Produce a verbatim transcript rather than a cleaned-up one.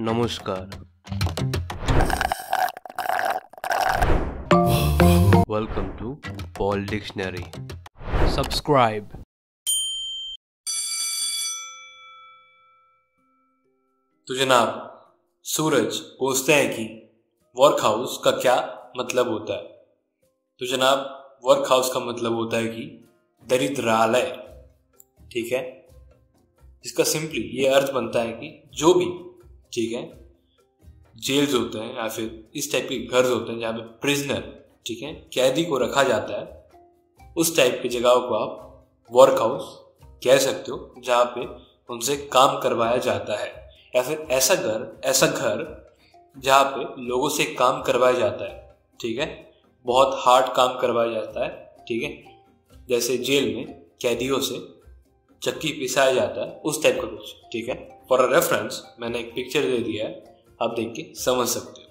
नमस्कार। Welcome to Paul dictionary. Subscribe. तो जनाब, सूरज पूछते हैं कि वर्कहाउस का क्या मतलब होता है। तो जनाब, वर्कहाउस का मतलब होता है कि दरिद्रालय। ठीक है, इसका सिंपली ये अर्थ बनता है कि जो भी, ठीक है, जेल्स होते हैं या फिर इस टाइप के घर होते हैं जहाँ पे प्रिजनर, ठीक है, कैदी को रखा जाता है, उस टाइप की जगहों को आप वर्कहाउस कह सकते हो, जहाँ पे उनसे काम करवाया जाता है। या फिर ऐसा घर ऐसा घर जहाँ पे लोगों से काम करवाया जाता है, ठीक है, बहुत हार्ड काम करवाया जाता है, ठीक है, जैसे जेल में कैदियों से चक्की पिसाया जाता है, उस टाइप का कुछ। ठीक है, फॉर अ रेफरेंस मैंने एक पिक्चर दे दिया है, आप देख के समझ सकते हो।